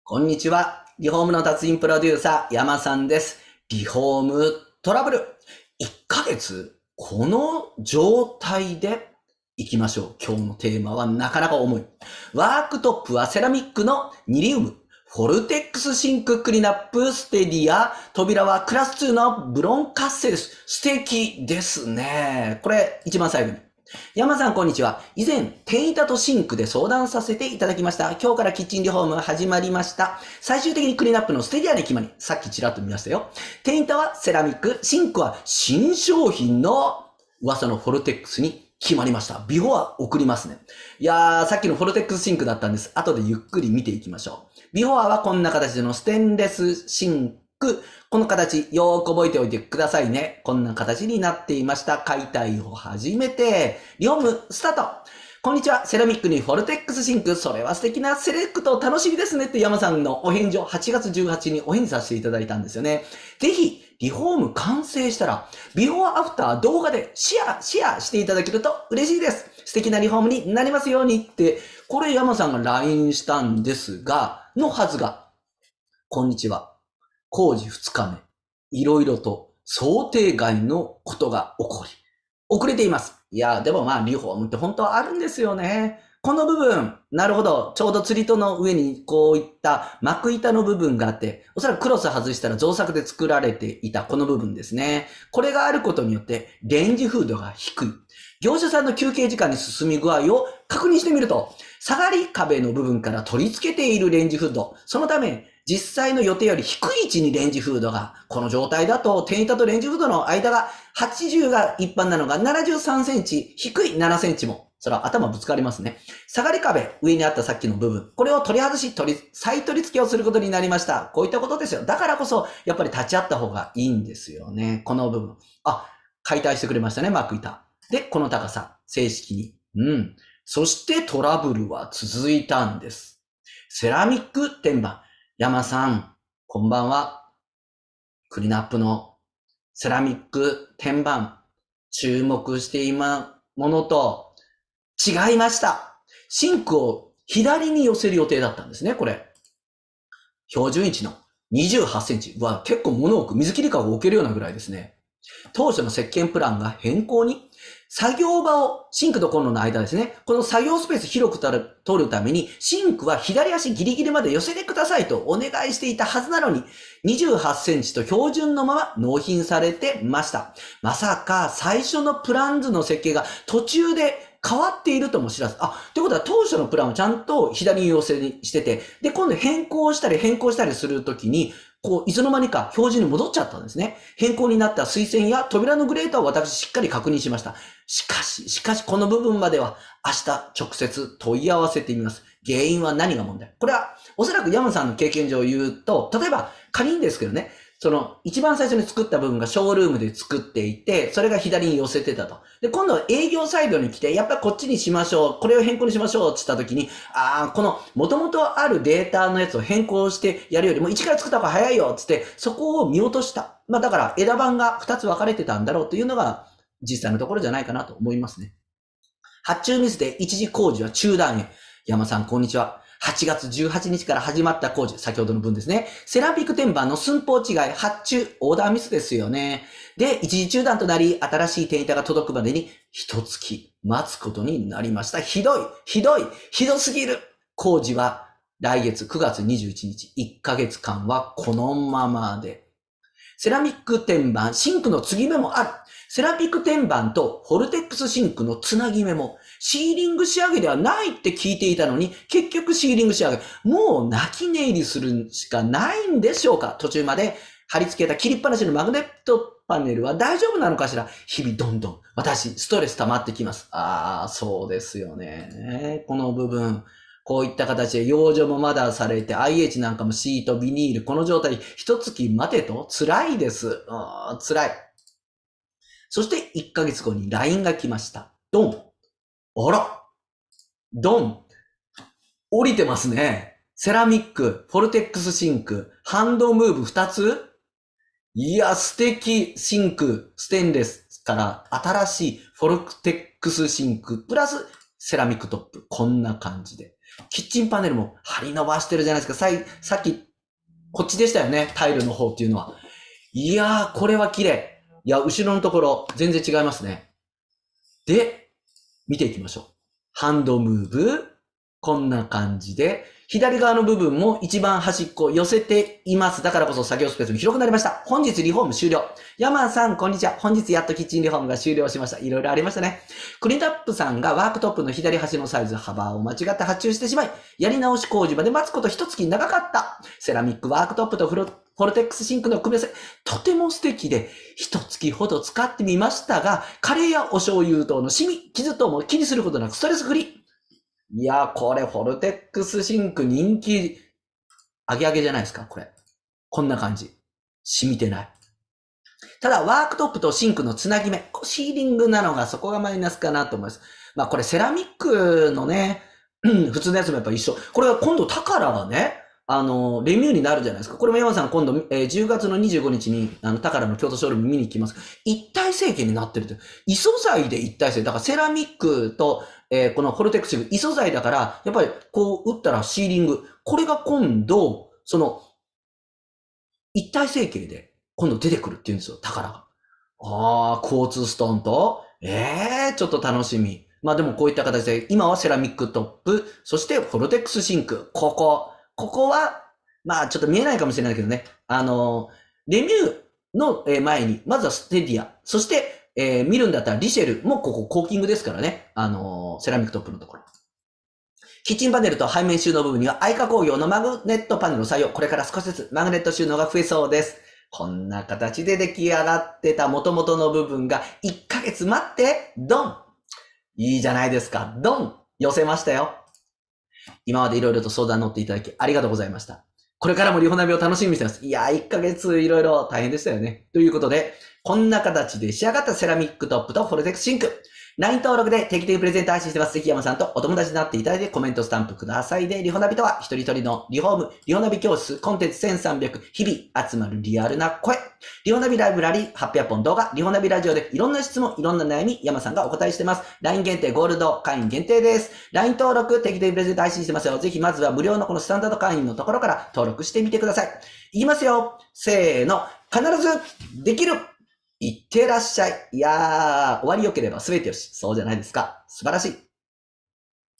こんにちは。リフォームの達人プロデューサー、山さんです。リフォームトラブル。1ヶ月、この状態で行きましょう。今日のテーマはなかなか重い。ワークトップはセラミックのニリウム。フォルテックスシンククリーンアップステディア。扉はクラス2のブロンカッセです。素敵ですね。これ一番最後に。山さん、こんにちは。以前、天板とシンクで相談させていただきました。今日からキッチンリフォームが始まりました。最終的にクリーンアップのステディアに決まり、さっきちらっと見ましたよ。天板はセラミック、シンクは新商品の噂のフォルテックスに決まりました。ビフォア送りますね。いやー、さっきのフォルテックスシンクだったんです。後でゆっくり見ていきましょう。ビフォアはこんな形でのステンレスシンク。この形、よーく覚えておいてくださいね。こんな形になっていました。解体を始めて、リフォームスタート。こんにちは。セラミックにフォルテックスシンク。それは素敵なセレクト楽しみですねって山さんのお返事を8月18日にお返事させていただいたんですよね。ぜひ、リフォーム完成したら、ビフォーアフター動画でシェアしていただけると嬉しいです。素敵なリフォームになりますようにって、これ山さんが LINE したんですが、のはずが、こんにちは。工事2日目。いろいろと想定外のことが起こり、遅れています。いや、でもまあ、リフォームって本当はあるんですよね。この部分、なるほど。ちょうど釣り戸の上にこういった幕板の部分があって、おそらくクロス外したら造作で作られていたこの部分ですね。これがあることによって、レンジフードが低い。業者さんの休憩時間に進み具合を確認してみると、下がり壁の部分から取り付けているレンジフード。そのため、実際の予定より低い位置にレンジフードが、この状態だと、天板とレンジフードの間が80が一般なのが73センチ、低い7センチも。それは頭ぶつかりますね。下がり壁、上にあったさっきの部分。これを取り外し、再取り付けをすることになりました。こういったことですよ。だからこそ、やっぱり立ち会った方がいいんですよね。この部分。解体してくれましたね、幕板。で、この高さ、正式に。そしてトラブルは続いたんです。セラミック天板。山さん、こんばんは。クリナップのセラミック天板、注目していまものと違いました。シンクを左に寄せる予定だったんですね、これ。標準位置の28センチ。結構物置く、水切りかご置けるようなぐらいですね。当初の設計プランが変更に、作業場を、シンクとコンロの間ですね。この作業スペース広く取るために、シンクは左足ギリギリまで寄せてくださいとお願いしていたはずなのに、28センチと標準のまま納品されてました。まさか最初のプラン図の設計が途中で変わっているとも知らず。ということは当初のプランをちゃんと左に寄せにしてて、で、今度変更したりするときに、いつの間にか標準に戻っちゃったんですね。変更になった水栓や扉のグレートを私しっかり確認しました。しかし、この部分までは明日直接問い合わせてみます。原因は何が問題？これは、おそらく山さんの経験上言うと、例えば仮にですけどね、一番最初に作った部分がショールームで作っていて、それが左に寄せてたと。で、今度は営業サイドに来て、やっぱりこっちにしましょう。これを変更にしましょうって言った時に、この元々あるデータのやつを変更してやるよりも一から作った方が早いよって言って、そこを見落とした。だから枝番が2つ分かれてたんだろうというのが実際のところじゃないかなと思いますね。発注ミスで一時工事は中断へ。山さん、こんにちは。8月18日から始まった工事、先ほどの分ですね。セラミック天板の寸法違い、発注、オーダーミスですよね。で、一時中断となり、新しい天板が届くまでに、一月待つことになりました。ひどすぎる。工事は来月9月21日、1ヶ月間はこのままで。セラミック天板、シンクの継ぎ目もある。セラミック天板とフォルテックスシンクのつなぎ目も、シーリング仕上げではないって聞いていたのに、結局シーリング仕上げ、もう泣き寝入りするしかないんでしょうか？途中まで貼り付けた切りっぱなしのマグネットパネルは大丈夫なのかしら？日々どんどん私、ストレス溜まってきます。そうですよね。この部分。こういった形で養生もまだされて IH なんかもシート、ビニール、この状態、一月待てと辛いです。辛い。そして1ヶ月後に LINE が来ました。ドン。あら。ドン。降りてますね。セラミック、フォルテックスシンク、ハンドムーブ2つ？いや、素敵。シンク、ステンレスから新しいフォルテックスシンク、プラスセラミックトップ。こんな感じで。 キッチンパネルも張り伸ばしてるじゃないですか。さっき、こっちでしたよね。タイルの方っていうのは。いやー、これは綺麗。いや、後ろのところ、全然違いますね。で、見ていきましょう。ハンドムーブ。こんな感じで、左側の部分も一番端っこ寄せています。だからこそ作業スペースも広くなりました。本日リフォーム終了。ヤマンさん、こんにちは。本日やっとキッチンリフォームが終了しました。いろいろありましたね。クリーンアップさんがワークトップの左端のサイズ幅を間違って発注してしまい、やり直し工事まで待つこと一月長かった。セラミックワークトップとフォルテックスシンクの組み合わせ、とても素敵で、一月ほど使ってみましたが、カレーやお醤油等のシミ、傷等も気にすることなくストレスフリー。いやー、これ、フォルテックスシンク人気、上げ上げじゃないですか、これ。こんな感じ。染みてない。ただ、ワークトップとシンクのつなぎ目、シーリングなのがそこがマイナスかなと思います。まあ、これセラミックのね、普通のやつもやっぱ一緒。これは今度、タカラがね、レミューになるじゃないですか。これも山さん今度、10月の25日に、タカラの京都ショールーム見に行きます。一体成形になってるって。異素材で一体成。だからセラミックと、このフォルテックスシンク、異素材だから、やっぱりこう打ったらシーリング。これが今度、一体成形で今度出てくるって言うんですよ、タカラが。クォーツストーンと、ちょっと楽しみ。まあでもこういった形で、今はセラミックトップ、そしてフォルテックスシンク。ここは、まあちょっと見えないかもしれないけどね。レミューの前に、まずはステディア。そして、見るんだったらリシェルもここコーキングですからね。セラミックトップのところ。キッチンパネルと背面収納部分には愛花工業のマグネットパネルを採用。これから少しずつマグネット収納が増えそうです。こんな形で出来上がってた元々の部分が1ヶ月待って、ドン！いいじゃないですか。ドン！寄せましたよ。今までいろいろと相談乗っていただきありがとうございました。これからもリホナビを楽しみにしてます。いやー、1ヶ月いろいろ大変でしたよね。ということで、こんな形で仕上がったセラミックトップとフォルテックスシンク。LINE 登録で定期的プレゼント配信してます。ぜひ山さんとお友達になっていただいてコメントスタンプください。で、リホナビとは一人一人のリフォーム、リホナビ教室、コンテンツ1300、日々集まるリアルな声。リホナビライブラリー800本動画、リホナビラジオでいろんな質問、いろんな悩み、山さんがお答えしてます。LINE 限定ゴールド会員限定です。LINE 登録定期的プレゼント配信してますよ。ぜひまずは無料のこのスタンダード会員のところから登録してみてください。いきますよ。せーの。必ずできる。いってらっしゃい。いやー、終わり良ければ全てよし。そうじゃないですか。素晴らしい。